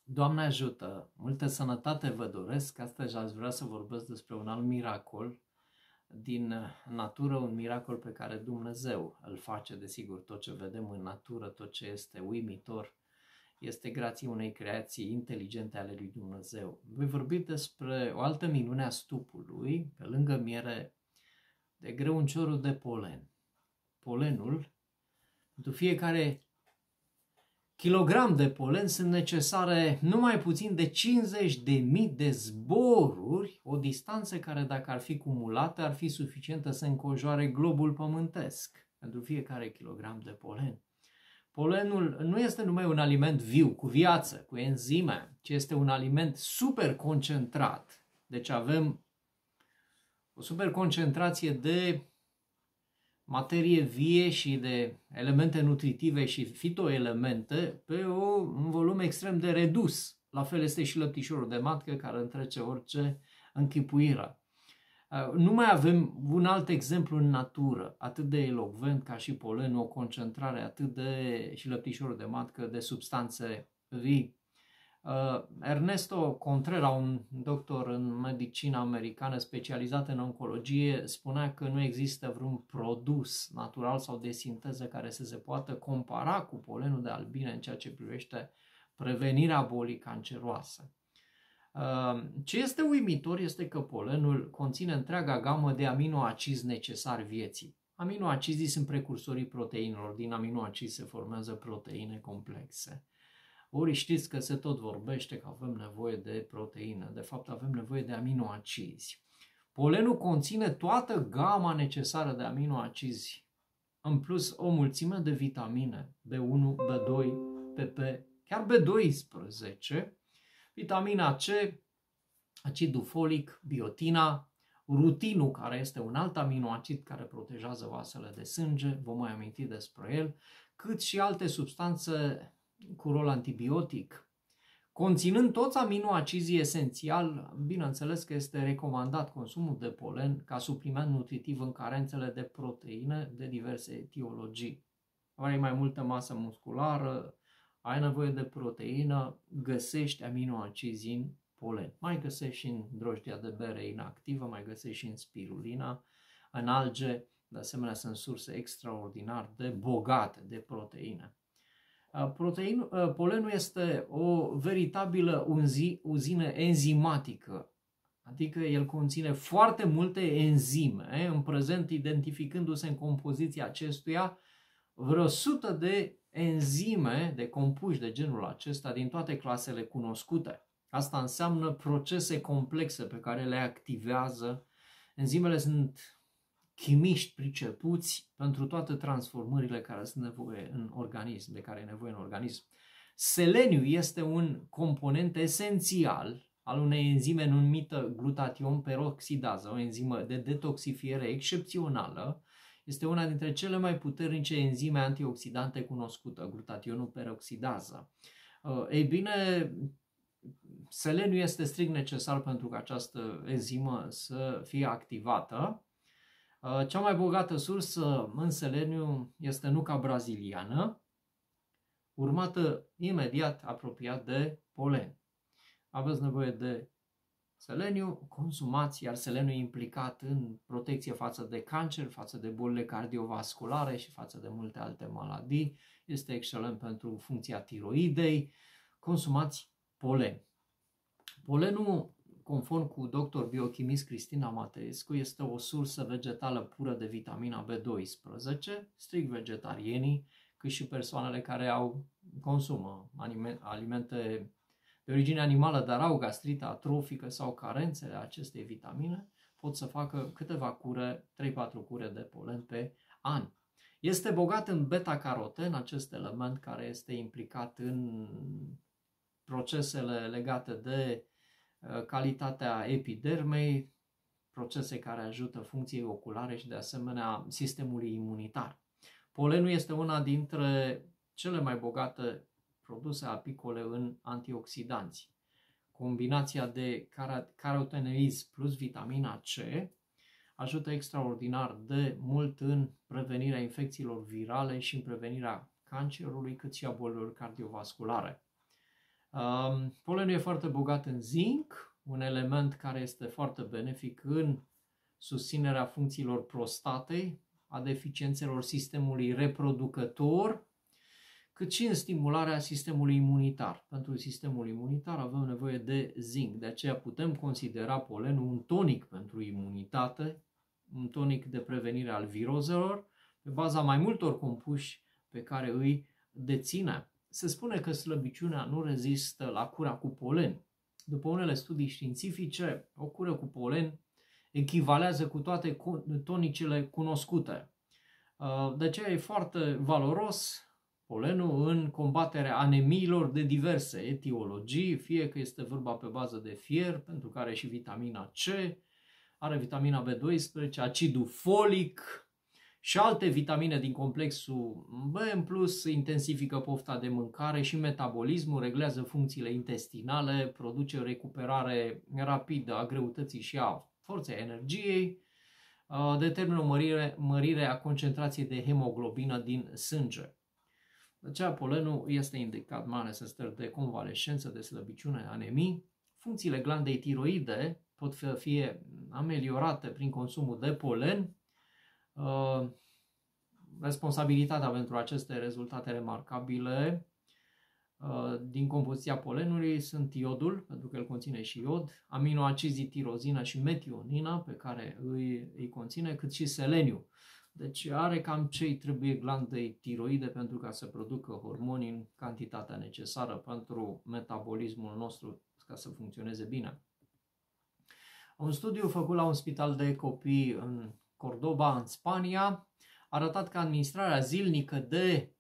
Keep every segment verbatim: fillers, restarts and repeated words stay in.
Doamne ajută! Multă sănătate vă doresc! Astăzi aș vrea să vorbesc despre un alt miracol din natură, un miracol pe care Dumnezeu îl face, desigur, tot ce vedem în natură, tot ce este uimitor, este grație unei creații inteligente ale lui Dumnezeu. Voi vorbi despre o altă minune a stupului, pe lângă miere, de greunciorul de polen. Polenul, pentru fiecare kilogram de polen sunt necesare numai puțin de cincizeci de mii de zboruri, o distanță care, dacă ar fi cumulată, ar fi suficientă să înconjoare globul pământesc pentru fiecare kilogram de polen. Polenul nu este numai un aliment viu, cu viață, cu enzime, ci este un aliment super concentrat. Deci avem o super concentrație de materie vie și de elemente nutritive și fitoelemente pe o, un volum extrem de redus. La fel este și lăptișorul de matcă, care întrece orice închipuire. Nu mai avem un alt exemplu în natură, atât de elocvent ca și polenul, o concentrare atât de, și lăptișorul de matcă, de substanțe vii. Ernesto Contreras, un doctor în medicină americană specializat în oncologie, spunea că nu există vreun produs natural sau de sinteză care să se poată compara cu polenul de albine în ceea ce privește prevenirea bolii canceroase. Ce este uimitor este că polenul conține întreaga gamă de aminoacizi necesari vieții. Aminoacizii sunt precursorii proteinelor, din aminoacizi se formează proteine complexe. Ori știți că se tot vorbește că avem nevoie de proteină, de fapt avem nevoie de aminoacizi. Polenul conține toată gama necesară de aminoacizi, în plus o mulțime de vitamine, B unu, B doi, P P, chiar B doisprezece, vitamina C, acidul folic, biotina, rutinul, care este un alt aminoacid care protejează vasele de sânge, vom mai aminti despre el, cât și alte substanțe cu rol antibiotic. Conținând toți aminoacizii esențiali, bineînțeles că este recomandat consumul de polen ca supliment nutritiv în carențele de proteine de diverse etiologii. Ai mai multă masă musculară, ai nevoie de proteină, găsești aminoacizi în polen. Mai găsești și în drojdia de bere inactivă, mai găsești și în spirulina, în alge, de asemenea sunt surse extraordinar de bogate de proteine. Protein, polenul este o veritabilă unzi, uzină enzimatică, adică el conține foarte multe enzime, în prezent identificându-se în compoziția acestuia vreo sută de enzime de compuși de genul acesta din toate clasele cunoscute. Asta înseamnă procese complexe pe care le activează. Enzimele sunt chimiști pricepuți pentru toate transformările care sunt nevoie în organism, de care e nevoie în organism. Seleniul este un component esențial al unei enzime numită glutatión peroxidază, o enzimă de detoxifiere excepțională. Este una dintre cele mai puternice enzime antioxidante cunoscute, glutationul peroxidază. Ei bine, seleniul este strict necesar pentru ca această enzimă să fie activată. Cea mai bogată sursă în seleniu este nuca braziliană, urmată imediat apropiat de polen. Aveți nevoie de seleniu, consumați, iar seleniul e implicat în protecție față de cancer, față de bolile cardiovasculare și față de multe alte maladii. Este excelent pentru funcția tiroidei. Consumați polen. Polenul, conform cu doctor biochimist Cristina Mateescu, este o sursă vegetală pură de vitamina B doisprezece, strict vegetarienii, cât și persoanele care au consumă alimente de origine animală, dar au gastrită atrofică sau carențele acestei vitamine, pot să facă câteva cure, trei patru cure de polen pe an. Este bogat în beta-caroten, acest element care este implicat în procesele legate de calitatea epidermei, procese care ajută funcției oculare și de asemenea sistemului imunitar. Polenul este una dintre cele mai bogate produse apicole în antioxidanți. Combinația de carotenoizi plus vitamina C ajută extraordinar de mult în prevenirea infecțiilor virale și în prevenirea cancerului, cât și a bolilor cardiovasculare. Polenul e foarte bogat în zinc, un element care este foarte benefic în susținerea funcțiilor prostatei, a deficiențelor sistemului reproducător, cât și în stimularea sistemului imunitar. Pentru sistemul imunitar avem nevoie de zinc, de aceea putem considera polenul un tonic pentru imunitate, un tonic de prevenire al virozelor, pe baza mai multor compuși pe care îi deține. Se spune că slăbiciunea nu rezistă la cura cu polen. După unele studii științifice, o cură cu polen echivalează cu toate tonicele cunoscute. De aceea e foarte valoros polenul în combaterea anemiilor de diverse etiologii, fie că este vorba pe bază de fier, pentru care și vitamina C, are vitamina B doisprezece, acidul folic și alte vitamine din complexul B, în plus intensifică pofta de mâncare și metabolismul, reglează funcțiile intestinale, produce o recuperare rapidă a greutății și a forței energiei, determină o mărire, mărire a concentrației de hemoglobină din sânge. De aceea polenul este indicat mai ales în stări de convalescență, de slăbiciune, anemii. Funcțiile glandei tiroide pot fi ameliorate prin consumul de polen. Responsabilitatea pentru aceste rezultate remarcabile din compoziția polenului sunt iodul, pentru că el conține și iod, aminoacizii tirozină și metionină, pe care îi, îi conține, cât și seleniu. Deci are cam ce-i trebuie glandei tiroide pentru ca să producă hormoni în cantitatea necesară pentru metabolismul nostru ca să funcționeze bine. Un studiu făcut la un spital de copii în Cordoba, în Spania, a arătat că administrarea zilnică de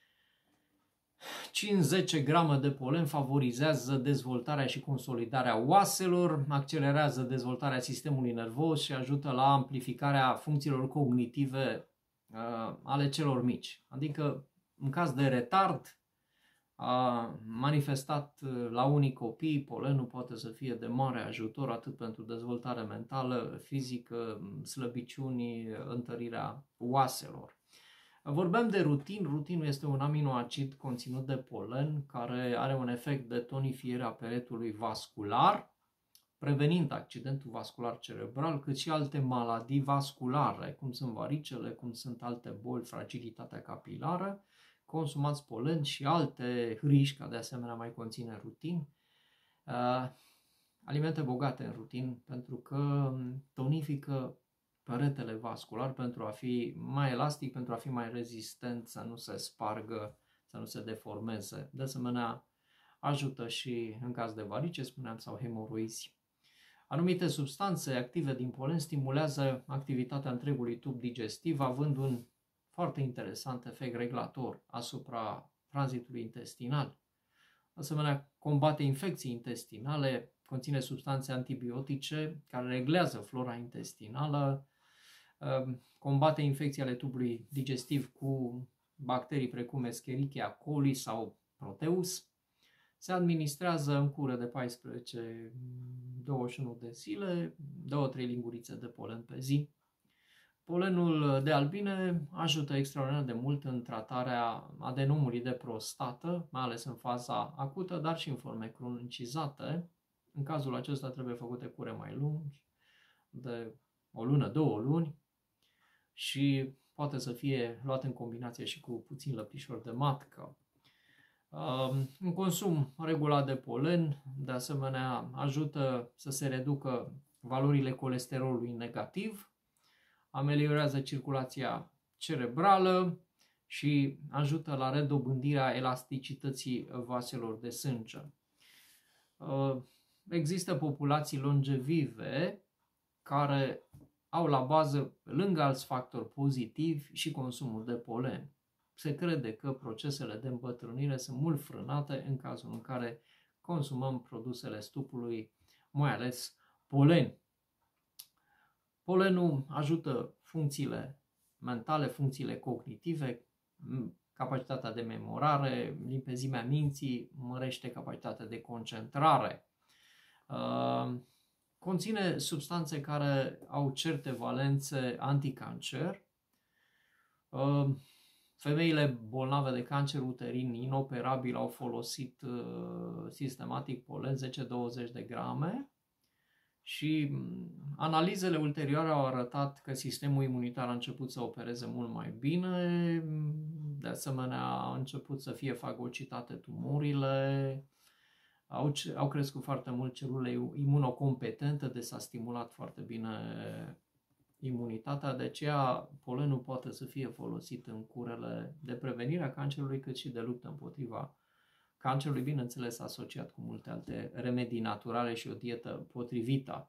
cinci zece grame de polen favorizează dezvoltarea și consolidarea oaselor, accelerează dezvoltarea sistemului nervos și ajută la amplificarea funcțiilor cognitive uh, ale celor mici. Adică, în caz de retard a manifestat la unii copii, polenul poate să fie de mare ajutor atât pentru dezvoltare mentală, fizică, slăbiciuni, întărirea oaselor. Vorbim de rutin. Rutinul este un aminoacid conținut de polen care are un efect de tonifiere a peretului vascular, prevenind accidentul vascular cerebral, cât și alte maladii vasculare, cum sunt varicele, cum sunt alte boli, fragilitatea capilară. Consumați polen și alte hrișca, de asemenea mai conține rutin. Alimente bogate în rutin pentru că tonifică peretele vascular pentru a fi mai elastic, pentru a fi mai rezistent, să nu se spargă, să nu se deformeze. De asemenea, ajută și în caz de varice, spuneam, sau hemoroizi. Anumite substanțe active din polen stimulează activitatea întregului tub digestiv, având un foarte interesant efect regulator asupra tranzitului intestinal. De asemenea, combate infecții intestinale, conține substanțe antibiotice care reglează flora intestinală, combate infecții ale tubului digestiv cu bacterii precum Escherichia coli sau Proteus. Se administrează în cură de paisprezece douăzeci și unu de zile, două trei lingurițe de polen pe zi. Polenul de albine ajută extraordinar de mult în tratarea adenomului de prostată, mai ales în faza acută, dar și în forme cronicizate. În cazul acesta trebuie făcute cure mai lungi, de o lună, două luni, și poate să fie luat în combinație și cu puțin lăptișor de matcă. Un consum regulat de polen, de asemenea, ajută să se reducă valorile colesterolului negativ, ameliorează circulația cerebrală și ajută la redobândirea elasticității vaselor de sânge. Există populații longevive care au la bază, lângă alți factori pozitivi, și consumul de polen. Se crede că procesele de îmbătrânire sunt mult frânate în cazul în care consumăm produsele stupului, mai ales polen. Polenul ajută funcțiile mentale, funcțiile cognitive, capacitatea de memorare, limpezimea minții, mărește capacitatea de concentrare. Conține substanțe care au certe valențe anticancer. Femeile bolnave de cancer uterin inoperabil au folosit uh, sistematic polen zece douăzeci de grame și analizele ulterioare au arătat că sistemul imunitar a început să opereze mult mai bine, de asemenea a început să fie fagocitate tumorile, au, au crescut foarte mult celulele imunocompetente, deci s-a stimulat foarte bine imunitatea, de aceea polenul poate să fie folosit în curele de prevenire a cancerului, cât și de luptă împotriva cancerului, bineînțeles asociat cu multe alte remedii naturale și o dietă potrivită.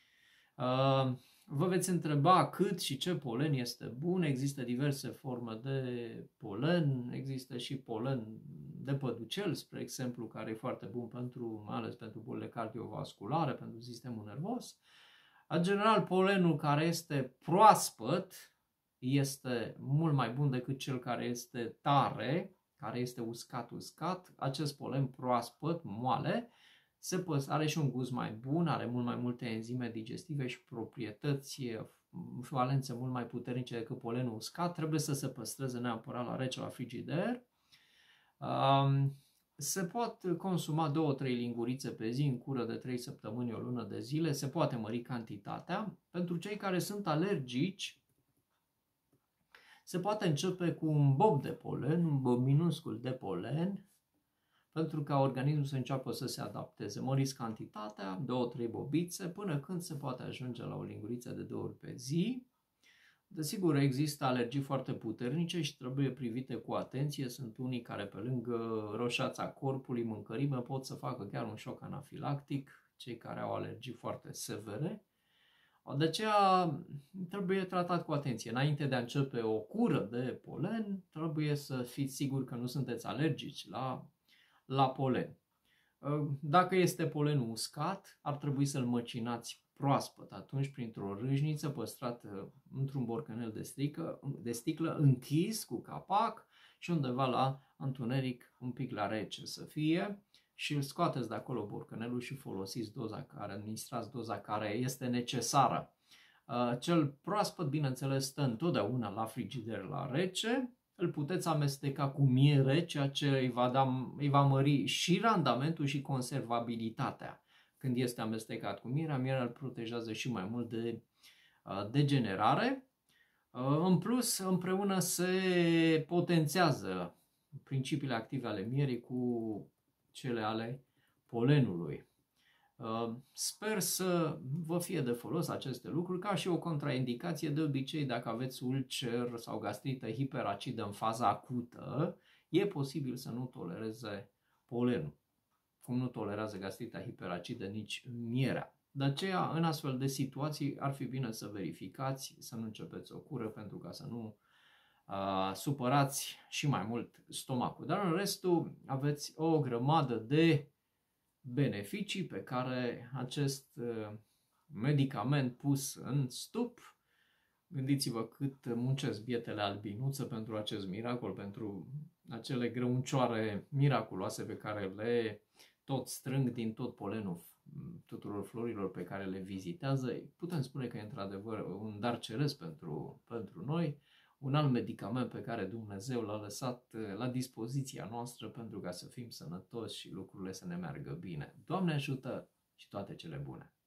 Vă veți întreba cât și ce polen este bun. Există diverse forme de polen, există și polen de păducel, spre exemplu, care e foarte bun pentru, mai ales pentru bolile cardiovasculare, pentru sistemul nervos. În general, polenul care este proaspăt este mult mai bun decât cel care este tare, care este uscat-uscat. Acest polen proaspăt, moale, se păs- are și un gust mai bun, are mult mai multe enzime digestive și proprietăți, valențe mult mai puternice decât polenul uscat. Trebuie să se păstreze neapărat la rece, la frigider. Um, Se pot consuma două trei lingurițe pe zi în cură de trei săptămâni, o lună de zile. Se poate mări cantitatea. Pentru cei care sunt alergici, se poate începe cu un bob de polen, un bob minuscul de polen, pentru ca organismul să înceapă să se adapteze. Măriți cantitatea, două trei bobițe, până când se poate ajunge la o linguriță de două ori pe zi. Desigur, există alergii foarte puternice și trebuie privite cu atenție. Sunt unii care, pe lângă roșața corpului, mâncărime, pot să facă chiar un șoc anafilactic, cei care au alergii foarte severe. De aceea trebuie tratat cu atenție. Înainte de a începe o cură de polen, trebuie să fiți siguri că nu sunteți alergici la, la polen. Dacă este polenul uscat, ar trebui să-l măcinați proaspăt, atunci printr-o râșniță păstrată într-un borcanel de, strică, de sticlă, închis cu capac și undeva la întuneric, un pic la rece să fie, și îl scoateți de acolo borcanelul și folosiți doza care, administrați doza care este necesară. Cel proaspăt, bineînțeles, stă întotdeauna la frigider la rece. Îl puteți amesteca cu miere, ceea ce îi va, da, îi va mări și randamentul și conservabilitatea. Când este amestecat cu mierea, mierea îl protejează și mai mult de uh, degenerare. Uh, în plus, împreună se potențează principiile active ale mierii cu cele ale polenului. Uh, sper să vă fie de folos aceste lucruri, ca și o contraindicație. De obicei, dacă aveți ulcer sau gastrită hiperacidă în faza acută, e posibil să nu tolereze polenul, cum nu tolerează gastrita hiperacidă nici mierea. De aceea, în astfel de situații, ar fi bine să verificați, să nu începeți o cură, pentru ca să nu uh, supărați și mai mult stomacul. Dar în restul aveți o grămadă de beneficii pe care acest uh, medicament pus în stup, gândiți-vă cât muncesc bietele albinuțe pentru acest miracol, pentru acele grăuncioare miraculoase pe care le tot strâng din tot polenul tuturor florilor pe care le vizitează. Putem spune că e într-adevăr un dar ceresc pentru, pentru noi, un alt medicament pe care Dumnezeu l-a lăsat la dispoziția noastră pentru ca să fim sănătoși și lucrurile să ne meargă bine. Doamne ajută și toate cele bune!